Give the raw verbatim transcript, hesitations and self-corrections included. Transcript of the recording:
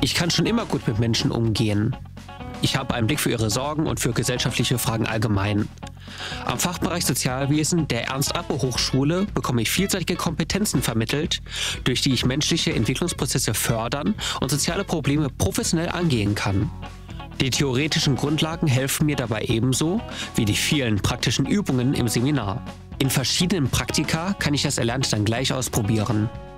Ich kann schon immer gut mit Menschen umgehen. Ich habe einen Blick für ihre Sorgen und für gesellschaftliche Fragen allgemein. Am Fachbereich Sozialwesen der Ernst-Abbe-Hochschule bekomme ich vielseitige Kompetenzen vermittelt, durch die ich menschliche Entwicklungsprozesse fördern und soziale Probleme professionell angehen kann. Die theoretischen Grundlagen helfen mir dabei ebenso wie die vielen praktischen Übungen im Seminar. In verschiedenen Praktika kann ich das Erlernte dann gleich ausprobieren.